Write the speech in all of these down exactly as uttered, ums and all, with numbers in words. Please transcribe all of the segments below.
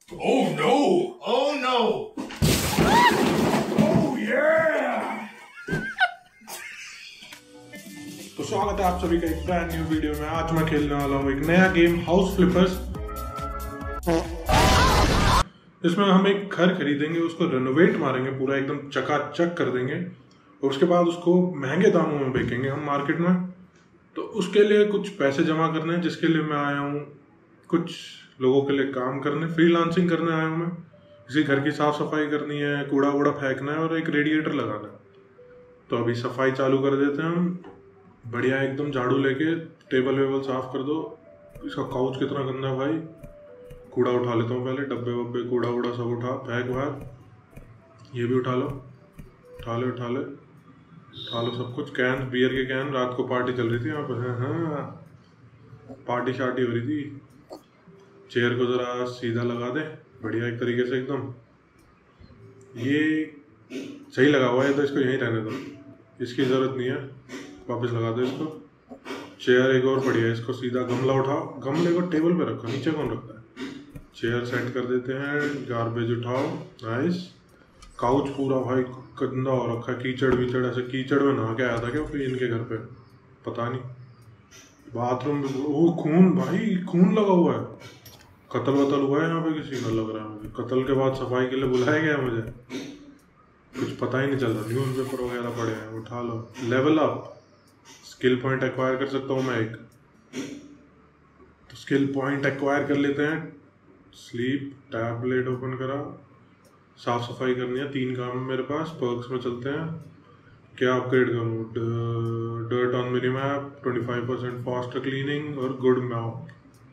Oh no! Oh no! Oh yeah! तो स्वागत है आप सभी का एक ब्रांड न्यू वीडियो में। आज मैं खेलने वाला हूँ एक नया गेम हाउस फ्लिपर्स। इसमें हम एक घर खरीदेंगे, उसको रेनोवेट मारेंगे, पूरा एकदम चकाचक कर देंगे और उसके बाद उसको महंगे दामों में बेचेंगे हम मार्केट में। तो उसके लिए कुछ पैसे जमा करने हैं, जिसके लिए मैं आया हूँ कुछ लोगों के लिए काम करने, फ्रीलांसिंग करने आया हूँ मैं। किसी घर की साफ सफाई करनी है, कूड़ा वूड़ा फेंकना है और एक रेडिएटर लगाना है। तो अभी सफाई चालू कर देते हैं हम। बढ़िया एकदम झाड़ू लेके टेबल वेबल साफ कर दो। इसका काउच कितना गंदा है भाई। कूड़ा उठा लेता हूँ पहले, डब्बे वब्बे कूड़ा वूड़ा सब उठा फेंक बाहर। ये भी उठा लो, उठा ले उठा ले उठा लो सब कुछ। कैन, बियर के कैन, रात को पार्टी चल रही थी यहाँ पर। हाँ हाँ, पार्टी शार्टी हो रही थी। चेयर को जरा सीधा लगा दे बढ़िया एक तरीके से एकदम। ये सही लगा हुआ है तो इसको यहीं रहने दो, इसकी ज़रूरत नहीं है, वापस लगा दो इसको। चेयर एक और बढ़िया, इसको सीधा। गमला उठाओ, गमले को टेबल पे रखो, नीचे कौन रखता है। चेयर सेट कर देते हैं, गार्बेज उठाओ, नाइस। काउच पूरा भाई गंदा हो रखा है, कीचड़ वीचड़, ऐसे कीचड़ में नहा के आया था क्या कोई इनके घर पे, पता नहीं। बाथरूम में वो खून भाई, खून लगा हुआ है। कत्ल वतल हुआ है यहाँ पे किसी का, लग रहा है मुझे। कत्ल के बाद सफाई के लिए बुलाया गया मुझे, कुछ पता ही नहीं चल रहा। न्यूज़ पेपर वगैरह पड़े हैं, उठा लो। Level up, skill point acquire कर सकता हूँ मैं एक, तो स्किल पॉइंट एक्वायर कर लेते हैं। स्लीप, टैबलेट ओपन करा, साफ सफाई करनी है, तीन काम है मेरे पास। पर्क्स में चलते हैं, क्या अपग्रेड करूँ। Dirt on mini map, twenty five percent faster cleaning और good map.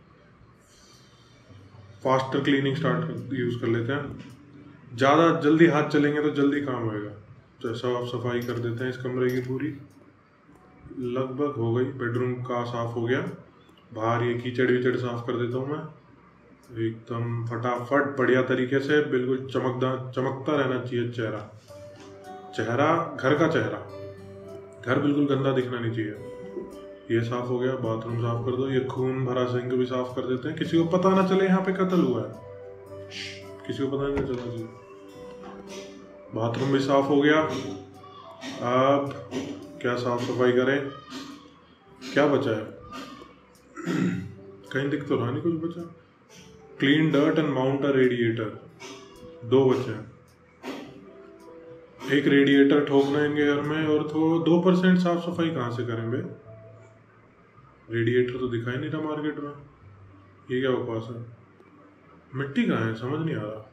Faster cleaning start use कर लेते हैं, ज़्यादा जल्दी हाथ चलेंगे तो जल्दी काम होएगा। तो साफ सफाई कर देते हैं इस कमरे की पूरी, लगभग हो गई। बेडरूम का साफ हो गया, बाहर ये कीचड़ वीचड़ साफ कर देता हूँ मैं एकदम फटाफट बढ़िया तरीके से। बिल्कुल चमकदार, चमकता रहना चाहिए चेहरा, चेहरा घर का चेहरा, घर बिल्कुल गंदा दिखना नहीं चाहिए। ये साफ हो गया, बाथरूम साफ कर दो। ये खून भरा सिंक भी साफ कर देते हैं, किसी को पता ना चले यहाँ पे कत्ल हुआ है, किसी को पता नहीं चलना चाहिए। बाथरूम भी साफ हो गया। अब क्या साफ सफाई करें, क्या बचा है, कहीं दिख तो रहा नहीं कुछ बचा। Clean dirt and mount a radiator, दो बचे हैं। एक रेडिएटर ठोकना है घर में, और तो दो परसेंट साफ सफाई कहाँ से करें बे। रेडिएटर तो दिखाई नहीं रहा मार्केट में, ये क्या बकवास है। मिट्टी कहाँ है, समझ नहीं आ रहा।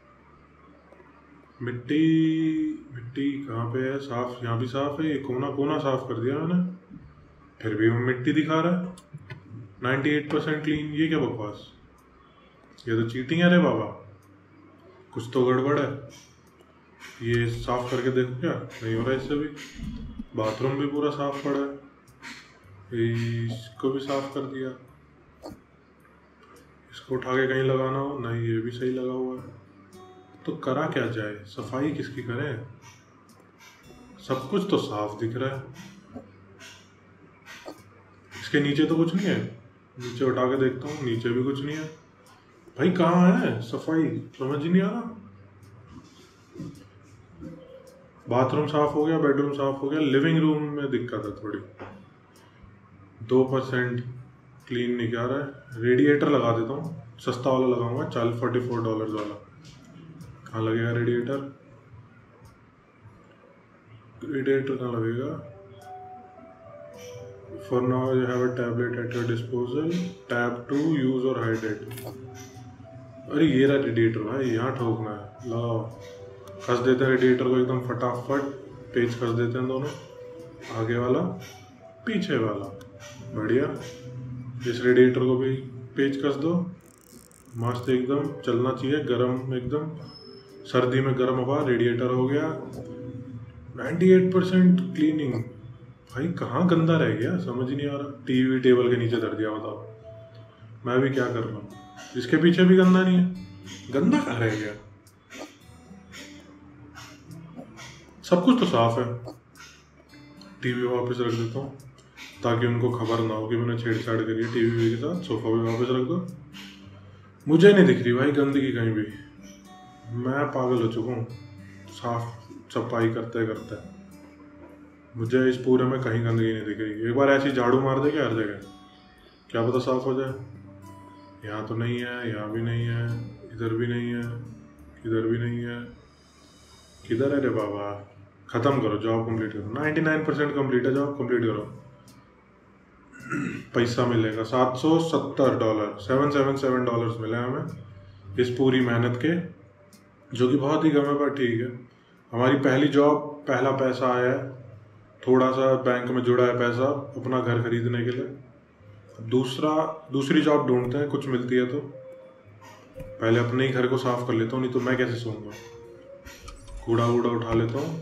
मिट्टी मिट्टी कहाँ पे है। साफ, यहाँ भी साफ है, ये कोना कोना साफ कर दिया मैंने, फिर भी वो मिट्टी दिखा रहा है। अट्ठानवे परसेंट क्लीन, ये क्या बकवास, ये तो चीटिंग है रे बाबा, कुछ तो गड़बड़ है। ये साफ करके देखो, क्या नहीं हो रहा इससे भी। बाथरूम भी पूरा साफ पड़ा है, इसको भी साफ कर दिया। इसको उठा के कहीं लगाना हो, नहीं ये भी सही लगा हुआ है। तो करा क्या जाए, सफाई किसकी करें, सब कुछ तो साफ दिख रहा है। इसके नीचे तो कुछ नहीं है, नीचे उठा के देखता हूँ, नीचे भी कुछ नहीं है भाई। कहाँ है सफाई, समझ ही नहीं आ रहा। बाथरूम साफ हो गया, बेडरूम साफ हो गया, लिविंग रूम में दिक्कत है थोड़ी, दो परसेंट क्लीन नहीं कर रहा है। रेडिएटर लगा देता हूँ, सस्ता वाला लगाऊंगा, चालीस फोर्टी फोर डॉलर वाला। कहाँ लगेगा रेडिएटर, रेडिएटर कहाँ लगेगा। For now you have a tablet at your disposal, tab to use और हाइड्रेट। अरे ये रहा रेडिएटर भाई, यहाँ ठोकना है, लाओ कस देते हैं रेडिएटर को एकदम फटाफट। पेच कस देते हैं दोनों, आगे वाला पीछे वाला, बढ़िया। इस रेडिएटर को भी पेच कस दो, मस्त एकदम चलना चाहिए, गरम एकदम, सर्दी में गर्म हवा। रेडिएटर हो गया, अट्ठानवे परसेंट क्लीनिंग। भाई कहाँ गंदा रह गया, समझ ही नहीं आ रहा। टीवी टेबल के नीचे धर दिया, बताओ मैं भी क्या कर रहा हूँ। इसके पीछे भी गंदा नहीं है, गंदा कहाँ रह गया, सब कुछ तो साफ है। टीवी वापस रख देता हूँ ताकि उनको खबर ना हो कि मैंने छेड़छाड़ करी है टीवी के साथ। सोफा भी वापस रख दो, मुझे नहीं दिख रही भाई गंदगी कहीं भी। मैं पागल हो चुका हूँ साफ सफाई करते करते। मुझे इस पूरे में कहीं गंदगी नहीं दिख रही। एक बार ऐसी झाड़ू मार दे क्या हर जगह, क्या पता साफ हो जाए। यहाँ तो नहीं है, यहाँ भी नहीं है, इधर भी नहीं है, इधर भी नहीं है। किधर है रे बाबा? खत्म करो, जॉब कंप्लीट करो। नाइन्टी नाइन परसेंट कम्प्लीट है, जॉब कंप्लीट करो। पैसा मिलेगा सात सौ सत्तर dollar, seven seven seven dollars मिले हमें इस पूरी मेहनत के, जो कि बहुत ही कम है, पर ठीक है। हमारी पहली जॉब, पहला पैसा आया है, थोड़ा सा बैंक में जुड़ा है पैसा अपना घर खरीदने के लिए। दूसरा दूसरी जॉब ढूंढते हैं, कुछ मिलती है तो। पहले अपने ही घर को साफ कर लेता हूँ, नहीं तो मैं कैसे सोऊंगा। कूड़ा वूड़ा उठा लेता हूँ,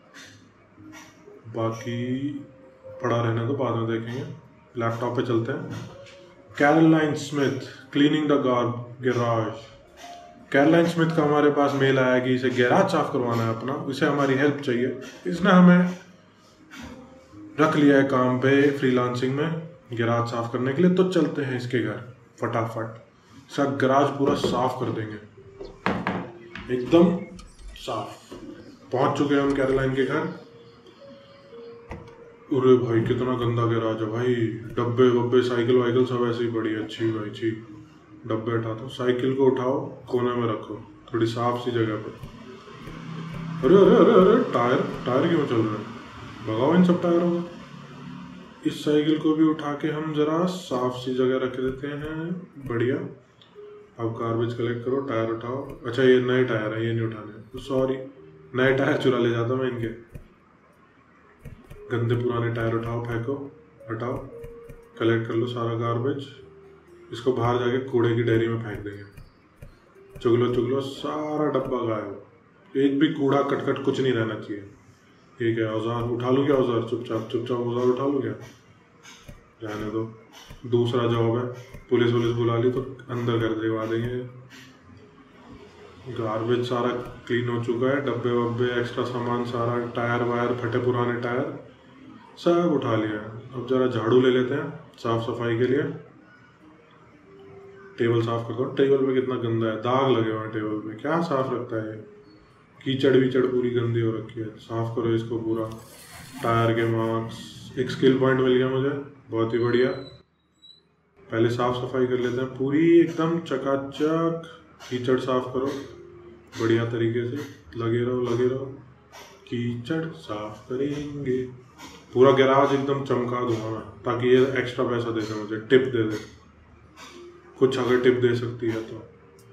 बाकी पड़ा रहने तो बाद में देखेंगे। लैपटॉप पे चलते हैं। Caroline Smith cleaning the garage. Caroline Smith का हमारे पास मेल आया कि इसे गैराज साफ करवाना है अपना, इसे हमारी हेल्प चाहिए। इसने हमें रख लिया है काम पे फ्रीलांसिंग में गैराज साफ करने के लिए। तो चलते हैं इसके घर फटाफट। सब गैराज पूरा साफ कर देंगे, एकदम साफ। पहुंच चुके हैं हम कैरोलाइन के घर। अरे भाई कितना गंदा गैराज है भाई। डब्बे वब्बे साइकिल वाइकिल सब ऐसे ही पड़ी है। अच्छी भाई छी। डब्बे उठा दो, साइकिल को उठाओ, कोने में रखो थोड़ी साफ सी जगह पर। अरे अरे अरे अरे टायर टायर क्यों चल रहे हैं? भगाओ इन सब टायरों को। इस साइकिल को भी उठा के हम जरा साफ सी जगह रख देते हैं। बढ़िया। अब गार्बेज कलेक्ट करो, टायर उठाओ। अच्छा ये नए टायर है, ये नहीं उठाने, सॉरी। नए टायर चुरा ले जाता मैं इनके। गंदे पुराने टायर उठाओ, फेंको, हटाओ, कलेक्ट कर लो सारा गार्बेज। इसको बाहर जाके कूड़े की डेयरी में फेंक देंगे। चुगलो चुगलो सारा डब्बा गायब। एक भी कूड़ा कटकट कुछ नहीं रहना चाहिए। ठीक है, औजार उठा लूँ क्या? औजार चुपचाप चुपचाप औजार उठा लूँ क्या? रहने दो। दूसरा जॉब है, पुलिस वुलिस बुला ली तो अंदर कर दिलवा देंगे। गार्बेज सारा क्लीन हो चुका है। डब्बे वब्बे एक्स्ट्रा सामान सारा, टायर वायर फटे पुराने टायर सब उठा लिया। अब जरा झाड़ू ले लेते हैं साफ सफाई के लिए। टेबल साफ करता हूँ। टेबल पे कितना गंदा है, दाग लगे हुए हैं टेबल पे। क्या साफ रखता है? कीचड़ वीचड़ पूरी गंदी हो रखी है। साफ करो इसको पूरा। टायर के मार्क्स। एक स्किल पॉइंट मिल गया मुझे, बहुत ही बढ़िया। पहले साफ सफाई कर लेते हैं पूरी एकदम चकाचक। कीचड़ साफ करो बढ़िया तरीके से। लगे रहो लगे रहो, कीचड़ साफ करेंगे। पूरा गैराज एकदम चमका दूंगा मैं, ताकि ये एक्स्ट्रा पैसा दे दे मुझे, टिप दे दे कुछ, अगर टिप दे सकती है तो।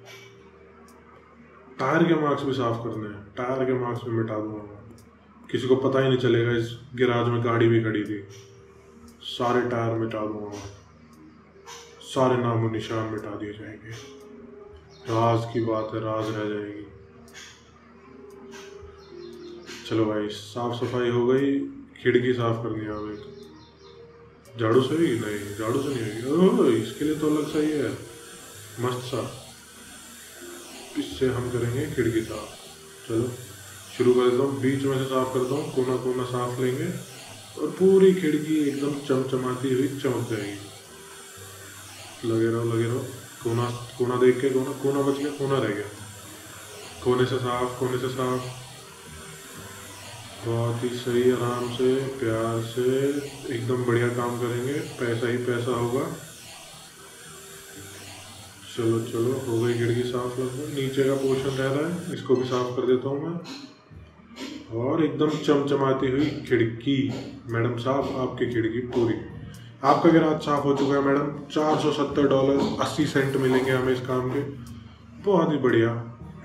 टायर के मार्क्स भी साफ करने हैं। टायर के मार्क्स भी मिटा दूंगा मैं, किसी को पता ही नहीं चलेगा इस गैराज में गाड़ी भी खड़ी थी। सारे टायर मिटा दूंगा मैं, सारे नामो निशान मिटा दिए जाएंगे। राज की बात है, राज रह जाएगी। चलो भाई, साफ सफाई हो गई। खिड़की साफ कर दिया अब एक। झाड़ू से भी नहीं, झाड़ू से नहीं होगी, इसके लिए तो अलग सा ही है मस्त सा। इससे हम करेंगे खिड़की साफ। चलो शुरू कर देता हूँ। बीच में से साफ करता हूँ, कोना कोना साफ लेंगे और पूरी खिड़की एकदम चमचमाती हुई चमक जाएगी। लगे रहो लगे रहो। कोना कोना देख के, कोना कोना बच गया, कोना रह गया। कोने से साफ, कोने से साफ। बहुत ही सही, आराम से, प्यार से, एकदम बढ़िया काम करेंगे। पैसा ही पैसा होगा। चलो चलो, हो गई खिड़की साफ। लगभग नीचे का पोर्शन रह रहा है, इसको भी साफ कर देता हूँ मैं। और एकदम चमचमाती हुई खिड़की। मैडम साहब, आपकी खिड़की पूरी। आपका गैराज साफ हो चुका है मैडम। चार सौ सत्तर डॉलर अस्सी सेंट मिलेंगे हमें इस काम के। बहुत ही बढ़िया।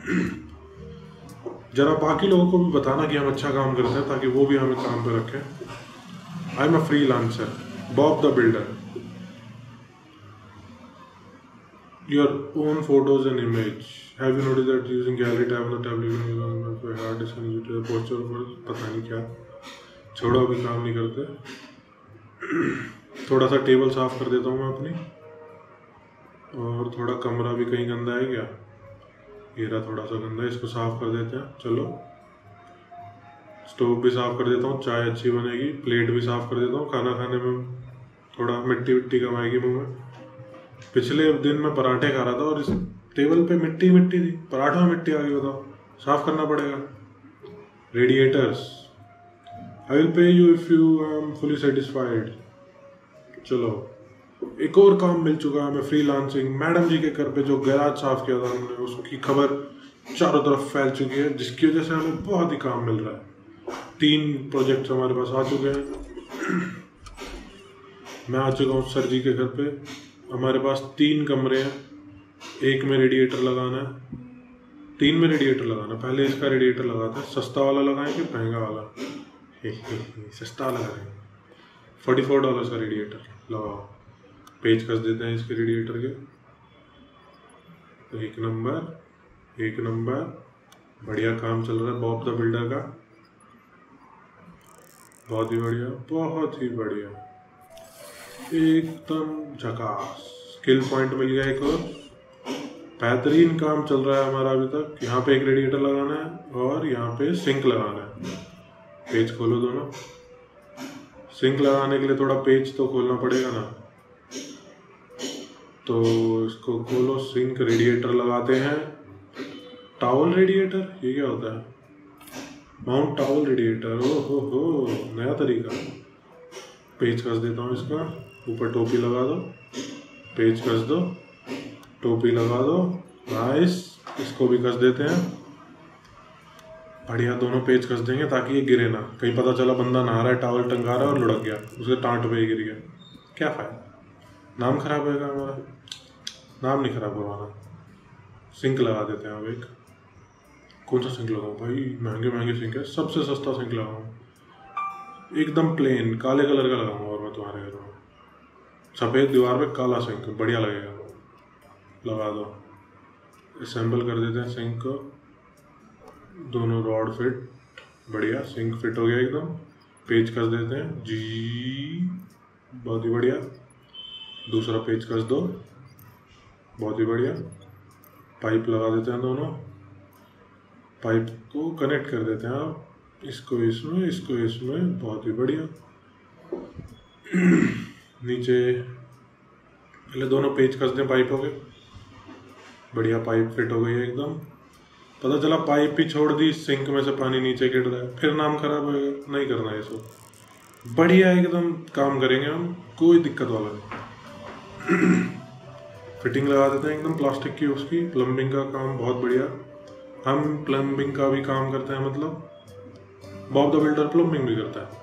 जरा बाकी लोगों को भी बताना कि हम अच्छा काम करते हैं, ताकि वो भी हमें काम पे रखें। I am a freelancer, Bob the builder. Your own photos and image. Have you notice that using gallery tab on the tab hard disk poster पर पता नहीं क्या। छोड़ो, अभी काम नहीं करते। थोड़ा सा टेबल साफ कर देता हूँ मैं अपनी। और थोड़ा कमरा भी कहीं गंदा है क्या? ये रहा थोड़ा सा गंदा, इसको साफ कर देते हैं। चलो, स्टोव भी साफ कर देता हूँ, चाय अच्छी बनेगी। प्लेट भी साफ कर देता हूँ, खाना खाने में थोड़ा मिट्टी विट्टी कम आएगी मुँह में। पिछले दिन मैं पराठे खा रहा था और इस टेबल पे मिट्टी मिट्टी थी, पराठों में मिट्टी आ गई, बताओ, साफ करना पड़ेगा। Radiators, I will pay you if you am fully satisfied. चलो, एक और काम मिल चुका है हमें, फ्रीलांसिंग। मैडम जी के घर पे जो गैराज साफ किया था हमने, उसकी खबर चारों तरफ फैल चुकी है, जिसकी वजह से हमें बहुत ही काम मिल रहा है। तीन प्रोजेक्ट्स हमारे पास आ चुके हैं। मैं आ चुका हूँ सर जी के घर पे। हमारे पास तीन कमरे हैं, एक में रेडिएटर लगाना है, तीन में रेडिएटर लगाना है। पहले इसका रेडिएटर लगाते हैं, सस्ता वाला लगाएं कि महंगा वाला? हे हे हे, सस्ता लगाएंगे, फोर्टी फोर डॉलर का रेडिएटर लगाओ। पेज कस देते हैं इसके रेडिएटर के। एक नंबर, एक नंबर, बढ़िया काम चल रहा है बॉब द बिल्डर का, बहुत ही बढ़िया, बहुत ही बढ़िया, एकदम झकास। स्किल पॉइंट मिल गया एक और। बेहतरीन काम चल रहा है हमारा अभी तक। यहाँ पे एक रेडिएटर लगाना है और यहाँ पे सिंक लगाना है। पेज खोलो दोनों। सिंक लगाने के लिए थोड़ा पेज तो खोलना पड़ेगा ना, तो इसको खोलो। सिंक, रेडिएटर लगाते हैं। टॉवल रेडिएटर, ये क्या होता है? माउंट टॉवल रेडिएटर, ओ हो हो, नया तरीका। पेज कस देता हूँ इसका, ऊपर टोपी लगा दो, पेज कस दो, टोपी लगा दो, नाइस। इसको भी कस देते हैं, बढ़िया, दोनों पेज कस देंगे ताकि ये गिरे ना। कहीं पता चला बंदा नहा रहा है, टॉवल टंगा रहा है और लुढ़क गया, उसके टांट पे ही गिर गया, क्या फायदा? नाम खराब होगा हमारा। नाम नहीं खराब करवाना। सिंक लगा देते हैं अब एक। कौन सा सिंक लगाऊं भाई? महंगे महंगे सिंक है, सबसे सस्ता सिंक लगाऊं, एकदम प्लेन काले कलर का लगाऊंगा। और मैं तुम्हारे घर में सफ़ेद दीवार पे काला सिंक बढ़िया लगेगा, लगा दो। असेंबल कर देते हैं सिंक को, दोनों रॉड फिट, बढ़िया, सिंक फिट हो गया एकदम। पेज कस देते हैं जी, बहुत ही बढ़िया। दूसरा पेज कस दो, बहुत ही बढ़िया। पाइप लगा देते हैं दोनों, पाइप को कनेक्ट कर देते हैं आप, इसको इसमें, इसको इसमें, बहुत ही बढ़िया। नीचे पहले दोनों पेज कस दें पाइपों के, बढ़िया, पाइप फिट हो गई है एकदम। पता चला पाइप भी छोड़ दी, सिंक में से पानी नीचे गिर रहा है, फिर नाम खराब होएगा, नहीं करना है इसको। बढ़िया एकदम काम करेंगे हम, कोई दिक्कत वाला नहीं। फिटिंग लगा देते हैं एकदम प्लास्टिक की उसकी। प्लम्बिंग का काम बहुत बढ़िया, हम प्लम्बिंग का भी काम करते हैं, मतलब बॉब द बिल्डर प्लम्बिंग भी करता है।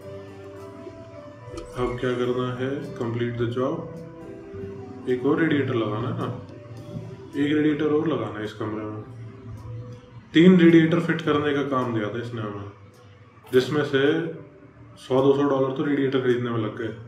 अब क्या करना है, कंप्लीट द जॉब। एक और रेडिएटर लगाना है ना, एक रेडिएटर और लगाना है इस कमरे में। तीन रेडिएटर फिट करने का काम दिया था इसने हमें, जिसमें से सौ दो सौ डॉलर तो रेडिएटर खरीदने में लग गए।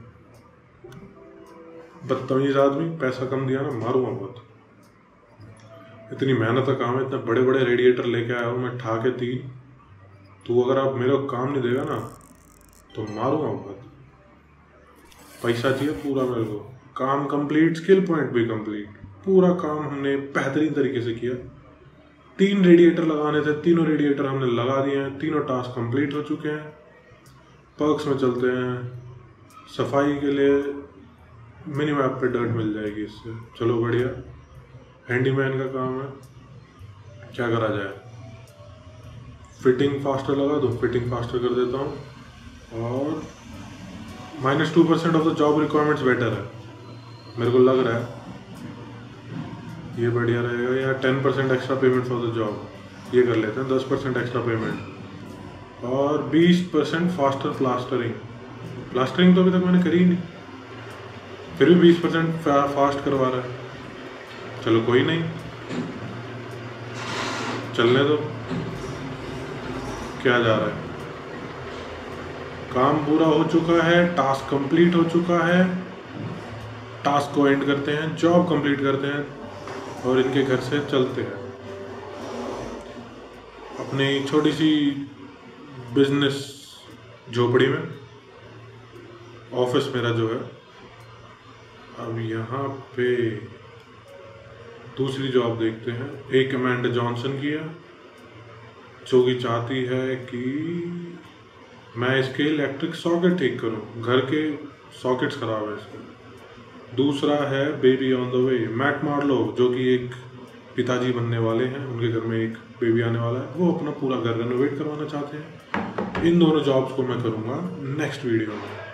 बदतमीज आदमी, पैसा कम दिया ना, मारूंगा बहुत। इतनी मेहनत का काम है, इतने बड़े बड़े रेडिएटर लेके आया हूँ मैं, ठा के तीन। तू अगर आप मेरे को काम नहीं देगा ना तो मारूंगा बहुत। पैसा चाहिए पूरा मेरे को। काम कंप्लीट, स्किल पॉइंट भी कंप्लीट, पूरा काम हमने बेहतरीन तरीके से किया। तीन रेडिएटर लगाने थे, तीनों रेडिएटर हमने लगा दिए हैं, तीनों टास्क कंप्लीट हो चुके हैं। पर्क्स में चलते हैं। सफाई के लिए मिनी मैप पे डर्ट मिल जाएगी इससे, चलो बढ़िया। हैंडीमैन का काम है, क्या करा जाए। फिटिंग फास्टर लगा दो, फिटिंग फास्टर कर देता हूँ। और minus two percent of the job requirements better है, मेरे को लग रहा है ये बढ़िया रहेगा। या ten percent extra payment for the job, ये कर लेते हैं, दस परसेंट एक्स्ट्रा पेमेंट। और बीस परसेंट फास्टर प्लास्टरिंग। प्लास्टरिंग तो अभी तक मैंने करी ही नहीं, फिर भी बीस परसेंट फास्ट करवा रहा है। चलो कोई नहीं, चलने दो, क्या जा रहा है। काम पूरा हो चुका है, टास्क कंप्लीट हो चुका है। टास्क को एंड करते हैं, जॉब कंप्लीट करते हैं और इनके घर से चलते हैं अपनी छोटी सी बिजनेस झोपड़ी में। ऑफिस मेरा जो है, अब यहाँ पे दूसरी जॉब देखते हैं। एक अमेंडा जॉनसन की है, जो कि चाहती है कि मैं इसके इलेक्ट्रिक सॉकेट ठीक करूं, घर के सॉकेट्स खराब है इसके। दूसरा है baby on the way, Matt Marlow, जो कि एक पिताजी बनने वाले हैं, उनके घर में एक बेबी आने वाला है, वो अपना पूरा घर रेनोवेट करवाना चाहते हैं। इन दोनों जॉब्स को मैं करूँगा नेक्स्ट वीडियो में।